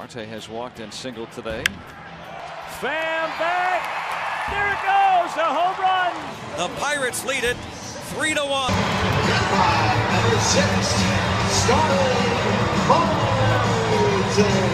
Marte has walked and singled today. Pham back. There it goes. A home run. The Pirates lead it 3-1. Number 6, Starling Marte.